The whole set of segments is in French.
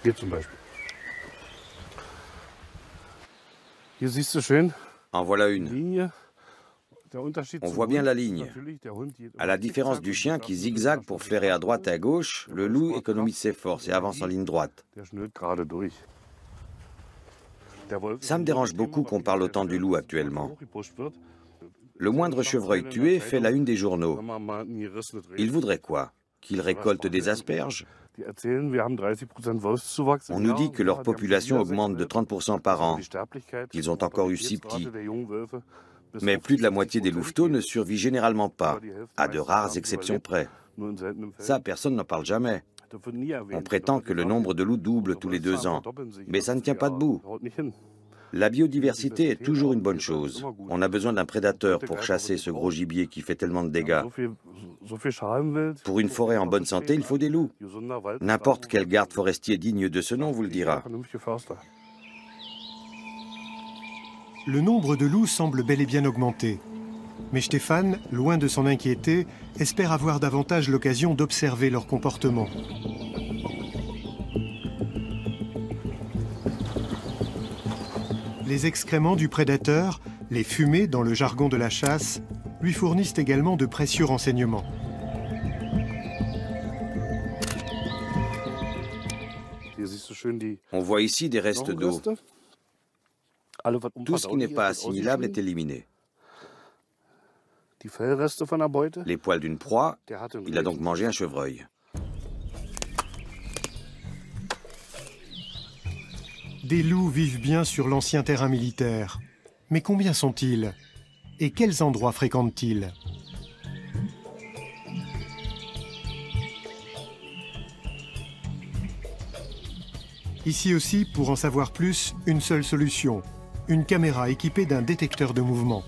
En voilà une. On voit bien la ligne. À la différence du chien qui zigzague pour flairer à droite et à gauche, le loup économise ses forces et avance en ligne droite. Ça me dérange beaucoup qu'on parle autant du loup actuellement. Le moindre chevreuil tué fait la une des journaux. Il voudrait quoi? Qu'il récolte des asperges? On nous dit que leur population augmente de 30% par an. Ils ont encore eu 6 petits. Mais plus de la moitié des louveteaux ne survit généralement pas, à de rares exceptions près. Ça, personne n'en parle jamais. On prétend que le nombre de loups double tous les 2 ans, mais ça ne tient pas debout. La biodiversité est toujours une bonne chose. On a besoin d'un prédateur pour chasser ce gros gibier qui fait tellement de dégâts. Pour une forêt en bonne santé, il faut des loups. N'importe quel garde forestier digne de ce nom vous le dira. Le nombre de loups semble bel et bien augmenter. Mais Stéphane, loin de s'en inquiéter, espère avoir davantage l'occasion d'observer leur comportement. Les excréments du prédateur, les fumées dans le jargon de la chasse, lui fournissent également de précieux renseignements. On voit ici des restes d'eau. Tout ce qui n'est pas assimilable est éliminé. Les poils d'une proie, il a donc mangé un chevreuil. Des loups vivent bien sur l'ancien terrain militaire. Mais combien sont-ils? Et quels endroits fréquentent-ils? Ici aussi, pour en savoir plus, une seule solution. Une caméra équipée d'un détecteur de mouvement.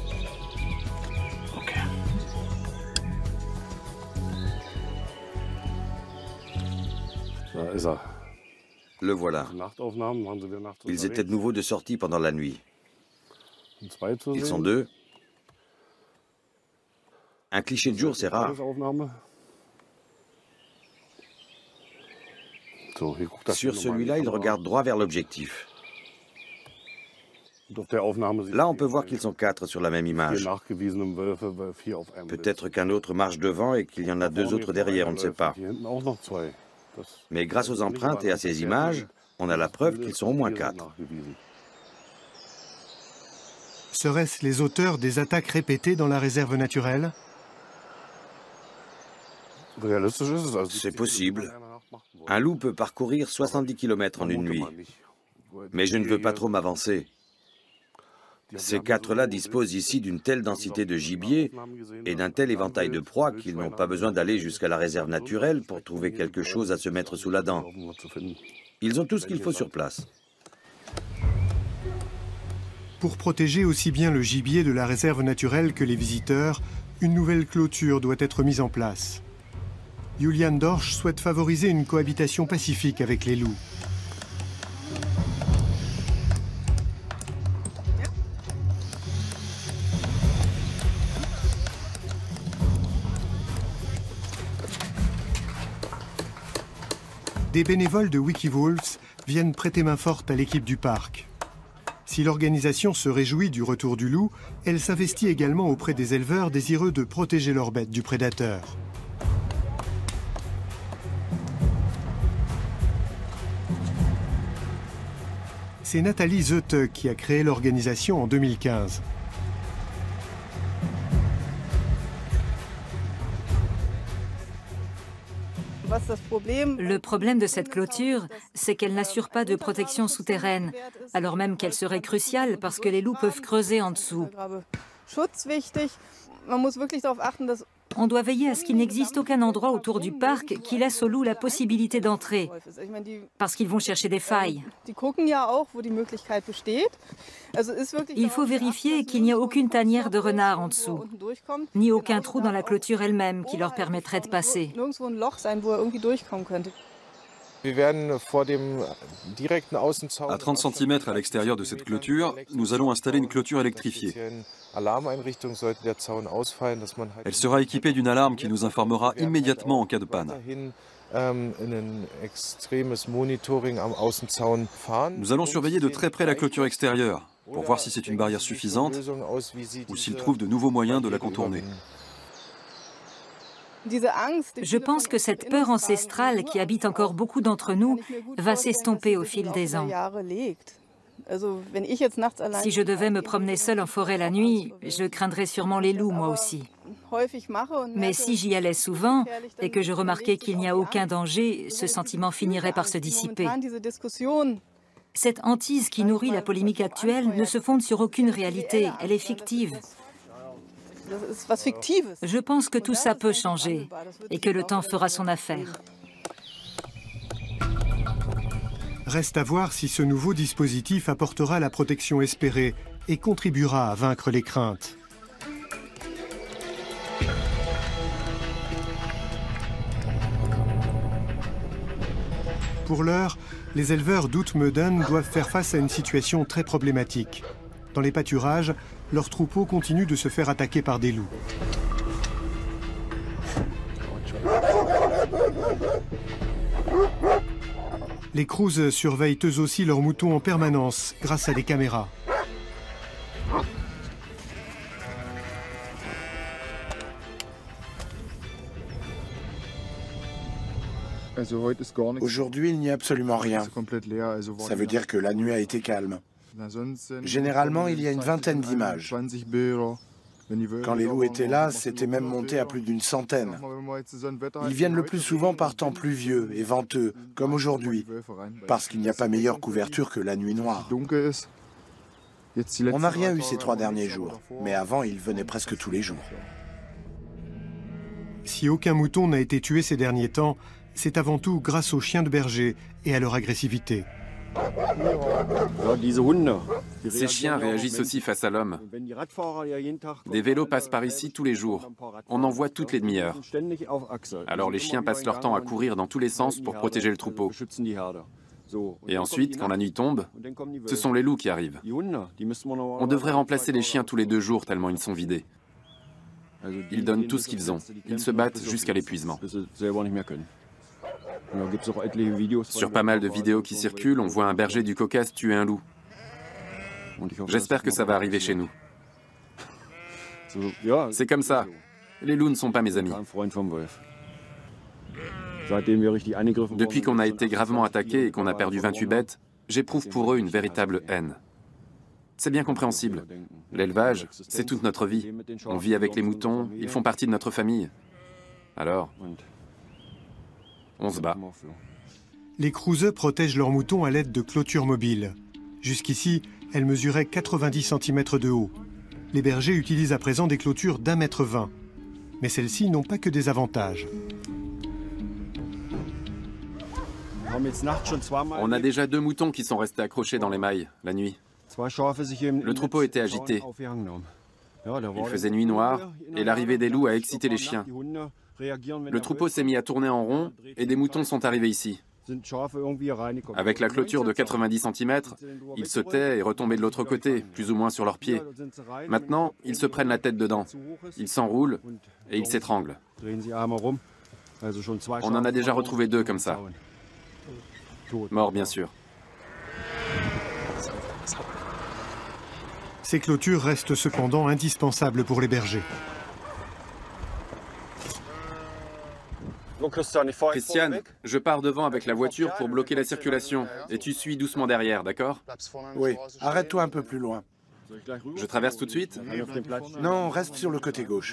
Le voilà. Ils étaient de nouveau de sortie pendant la nuit. Ils sont 2. Un cliché de jour, c'est rare. Sur celui-là, il regarde droit vers l'objectif. Là, on peut voir qu'ils sont 4 sur la même image. Peut-être qu'un autre marche devant et qu'il y en a 2 autres derrière, on ne sait pas. Mais grâce aux empreintes et à ces images, on a la preuve qu'ils sont au moins 4. Seraient-ce les auteurs des attaques répétées dans la réserve naturelle? C'est possible. Un loup peut parcourir 70 km en une nuit. Mais je ne veux pas trop m'avancer. Ces 4-là disposent ici d'une telle densité de gibier et d'un tel éventail de proies qu'ils n'ont pas besoin d'aller jusqu'à la réserve naturelle pour trouver quelque chose à se mettre sous la dent. Ils ont tout ce qu'il faut sur place. Pour protéger aussi bien le gibier de la réserve naturelle que les visiteurs, une nouvelle clôture doit être mise en place. Julian Dorsch souhaite favoriser une cohabitation pacifique avec les loups. Des bénévoles de Wikiwolves viennent prêter main forte à l'équipe du parc. Si l'organisation se réjouit du retour du loup, elle s'investit également auprès des éleveurs désireux de protéger leurs bêtes du prédateur. C'est Nathalie Zöte qui a créé l'organisation en 2015. Le problème de cette clôture, c'est qu'elle n'assure pas de protection souterraine, alors même qu'elle serait cruciale parce que les loups peuvent creuser en dessous. On doit veiller à ce qu'il n'existe aucun endroit autour du parc qui laisse aux loups la possibilité d'entrer, parce qu'ils vont chercher des failles. Il faut vérifier qu'il n'y a aucune tanière de renard en dessous, ni aucun trou dans la clôture elle-même qui leur permettrait de passer. À 30 cm à l'extérieur de cette clôture, nous allons installer une clôture électrifiée. Elle sera équipée d'une alarme qui nous informera immédiatement en cas de panne. Nous allons surveiller de très près la clôture extérieure pour voir si c'est une barrière suffisante ou s'il trouve de nouveaux moyens de la contourner. Je pense que cette peur ancestrale qui habite encore beaucoup d'entre nous va s'estomper au fil des ans. Si je devais me promener seule en forêt la nuit, je craindrais sûrement les loups, moi aussi. Mais si j'y allais souvent et que je remarquais qu'il n'y a aucun danger, ce sentiment finirait par se dissiper. Cette hantise qui nourrit la polémique actuelle ne se fonde sur aucune réalité, elle est fictive. Je pense que tout ça peut changer et que le temps fera son affaire. Reste à voir si ce nouveau dispositif apportera la protection espérée et contribuera à vaincre les craintes. Pour l'heure, les éleveurs d'Oud-Meuden doivent faire face à une situation très problématique. Dans les pâturages, leurs troupeaux continuent de se faire attaquer par des loups. Les Crous surveillent eux aussi leurs moutons en permanence grâce à des caméras. Aujourd'hui, il n'y a absolument rien. Ça veut dire que la nuit a été calme. Généralement, il y a une vingtaine d'images. Quand les loups étaient là, c'était même monté à plus d'une centaine. Ils viennent le plus souvent par temps pluvieux et venteux, comme aujourd'hui, parce qu'il n'y a pas meilleure couverture que la nuit noire. On n'a rien eu ces 3 derniers jours, mais avant, ils venaient presque tous les jours. Si aucun mouton n'a été tué ces derniers temps, c'est avant tout grâce aux chiens de berger et à leur agressivité. Ces chiens réagissent aussi face à l'homme. Des vélos passent par ici tous les jours. On en voit toutes les demi-heures. Alors les chiens passent leur temps à courir dans tous les sens pour protéger le troupeau. Et ensuite, quand la nuit tombe, ce sont les loups qui arrivent. On devrait remplacer les chiens tous les 2 jours tellement ils sont vidés. Ils donnent tout ce qu'ils ont. Ils se battent jusqu'à l'épuisement. Sur pas mal de vidéos qui circulent, on voit un berger du Caucase tuer un loup. J'espère que ça va arriver chez nous. C'est comme ça. Les loups ne sont pas mes amis. Depuis qu'on a été gravement attaqué et qu'on a perdu 28 bêtes, j'éprouve pour eux une véritable haine. C'est bien compréhensible. L'élevage, c'est toute notre vie. On vit avec les moutons, ils font partie de notre famille. Alors, on se bat. Les Crous protègent leurs moutons à l'aide de clôtures mobiles. Jusqu'ici, elles mesuraient 90 cm de haut. Les bergers utilisent à présent des clôtures d'1,20 m. Mais celles-ci n'ont pas que des avantages. On a déjà 2 moutons qui sont restés accrochés dans les mailles, la nuit. Le troupeau était agité. Il faisait nuit noire et l'arrivée des loups a excité les chiens. Le troupeau s'est mis à tourner en rond et des moutons sont arrivés ici. Avec la clôture de 90 cm, ils sautaient et retombaient de l'autre côté, plus ou moins sur leurs pieds. Maintenant, ils se prennent la tête dedans. Ils s'enroulent et ils s'étranglent. On en a déjà retrouvé 2 comme ça. Morts, bien sûr. Ces clôtures restent cependant indispensables pour les bergers. Christiane, je pars devant avec la voiture pour bloquer la circulation. Et tu suis doucement derrière, d'accord? Oui, arrête-toi un peu plus loin. Je traverse tout de suite? Non, reste sur le côté gauche.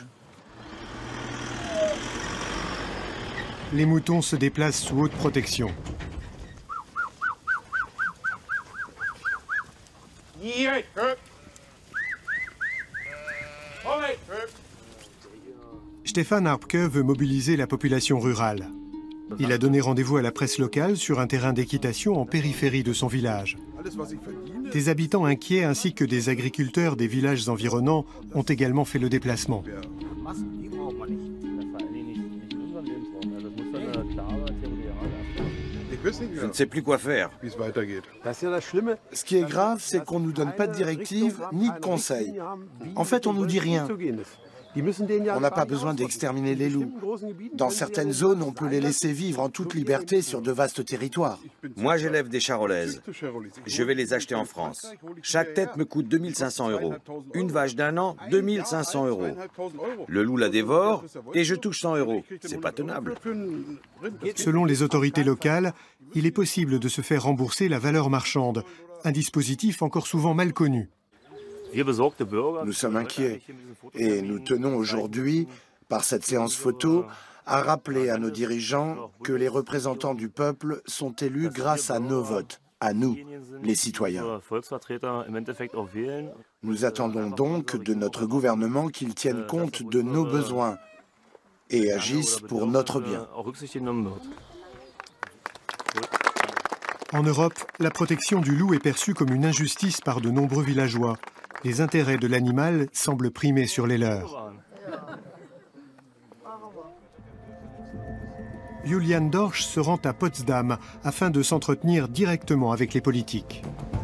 Les moutons se déplacent sous haute protection. Stefan Harpke veut mobiliser la population rurale. Il a donné rendez-vous à la presse locale sur un terrain d'équitation en périphérie de son village. Des habitants inquiets ainsi que des agriculteurs des villages environnants ont également fait le déplacement. Je ne sais plus quoi faire. Ce qui est grave, c'est qu'on ne nous donne pas de directives ni de conseils. En fait, on ne nous dit rien. On n'a pas besoin d'exterminer les loups. Dans certaines zones, on peut les laisser vivre en toute liberté sur de vastes territoires. Moi, j'élève des charolaises. Je vais les acheter en France. Chaque tête me coûte 2 500 €. Une vache d'1 an, 2 500 €. Le loup la dévore et je touche 100 €. C'est pas tenable. Selon les autorités locales, il est possible de se faire rembourser la valeur marchande, un dispositif encore souvent mal connu. Nous sommes inquiets et nous tenons aujourd'hui, par cette séance photo, à rappeler à nos dirigeants que les représentants du peuple sont élus grâce à nos votes, à nous, les citoyens. Nous attendons donc de notre gouvernement qu'il tienne compte de nos besoins et agisse pour notre bien. En Europe, la protection du loup est perçue comme une injustice par de nombreux villageois. Les intérêts de l'animal semblent primer sur les leurs. Julian Dorsch se rend à Potsdam afin de s'entretenir directement avec les politiques.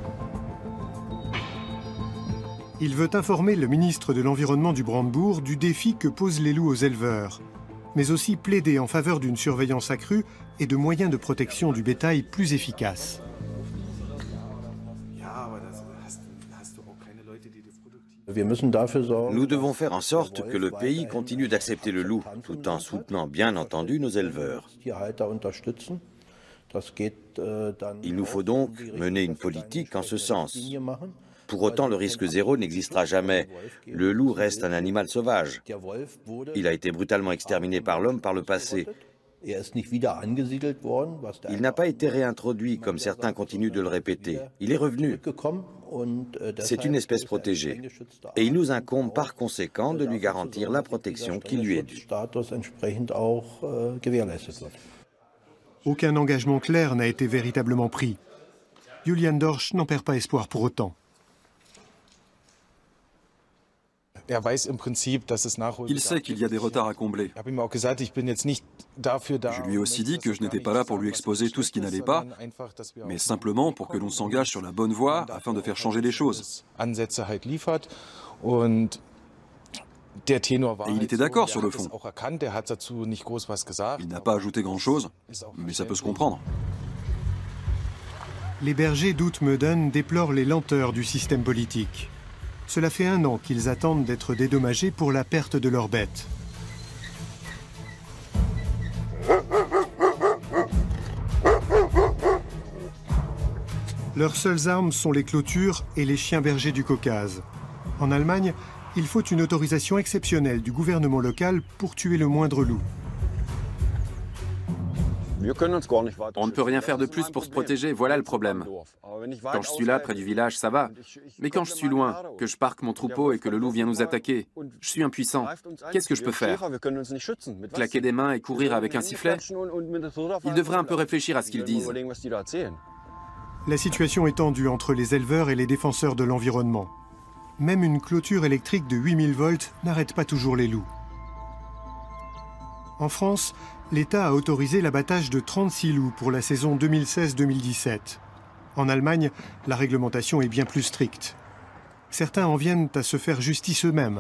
Il veut informer le ministre de l'Environnement du Brandebourg du défi que posent les loups aux éleveurs, mais aussi plaider en faveur d'une surveillance accrue et de moyens de protection du bétail plus efficaces. Nous devons faire en sorte que le pays continue d'accepter le loup, tout en soutenant bien entendu nos éleveurs. Il nous faut donc mener une politique en ce sens. Pour autant, le risque zéro n'existera jamais. Le loup reste un animal sauvage. Il a été brutalement exterminé par l'homme par le passé. Il n'a pas été réintroduit, comme certains continuent de le répéter. Il est revenu. C'est une espèce protégée. Et il nous incombe par conséquent de lui garantir la protection qui lui est due. Aucun engagement clair n'a été véritablement pris. Julian Dorsch n'en perd pas espoir pour autant. Il sait qu'il y a des retards à combler. Je lui ai aussi dit que je n'étais pas là pour lui exposer tout ce qui n'allait pas, mais simplement pour que l'on s'engage sur la bonne voie afin de faire changer les choses. Et il était d'accord sur le fond. Il n'a pas ajouté grand-chose, mais ça peut se comprendre. Les bergers d'Outmeden déplorent les lenteurs du système politique. Cela fait 1 an qu'ils attendent d'être dédommagés pour la perte de leurs bêtes. Leurs seules armes sont les clôtures et les chiens bergers du Caucase. En Allemagne, il faut une autorisation exceptionnelle du gouvernement local pour tuer le moindre loup. On ne peut rien faire de plus pour se protéger, voilà le problème. Quand je suis là, près du village, ça va. Mais quand je suis loin, que je parque mon troupeau et que le loup vient nous attaquer, je suis impuissant. Qu'est-ce que je peux faire? Claquer des mains et courir avec un sifflet? Ils devraient un peu réfléchir à ce qu'ils disent. La situation est tendue entre les éleveurs et les défenseurs de l'environnement. Même une clôture électrique de 8000 volts n'arrête pas toujours les loups. En France, l'État a autorisé l'abattage de 36 loups pour la saison 2016-2017. En Allemagne, la réglementation est bien plus stricte. Certains en viennent à se faire justice eux-mêmes.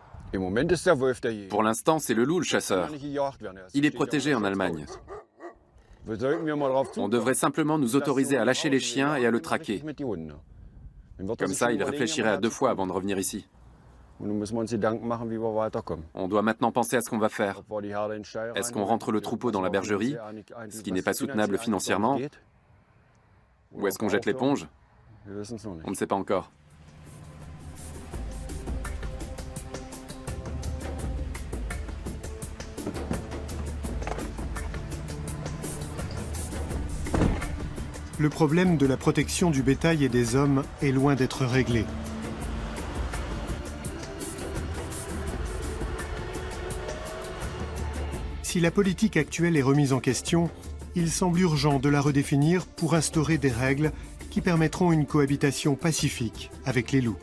Pour l'instant, c'est le loup le chasseur. Il est protégé en Allemagne. On devrait simplement nous autoriser à lâcher les chiens et à le traquer. Comme ça, il réfléchirait à 2 fois avant de revenir ici. On doit maintenant penser à ce qu'on va faire. Est-ce qu'on rentre le troupeau dans la bergerie, ce qui n'est pas soutenable financièrement? Ou est-ce qu'on jette l'éponge? On ne sait pas encore. Le problème de la protection du bétail et des hommes est loin d'être réglé. Si la politique actuelle est remise en question, il semble urgent de la redéfinir pour instaurer des règles qui permettront une cohabitation pacifique avec les loups.